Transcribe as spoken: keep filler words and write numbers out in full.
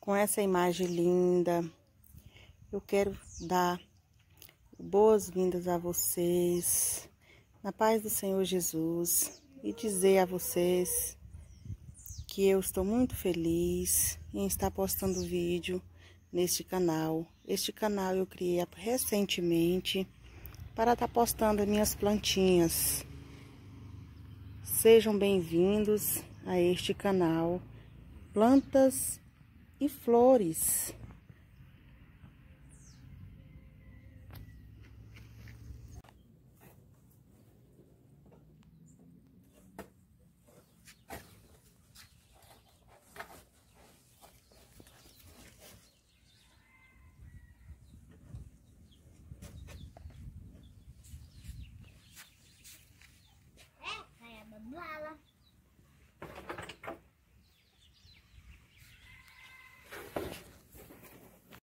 com essa imagem linda, eu quero dar boas-vindas a vocês, na paz do Senhor Jesus, e dizer a vocês que eu estou muito feliz em estar postando vídeo neste canal. Este canal eu criei recentemente para estar postando as minhas plantinhas. Sejam bem-vindos a este canal Plantas e Flores.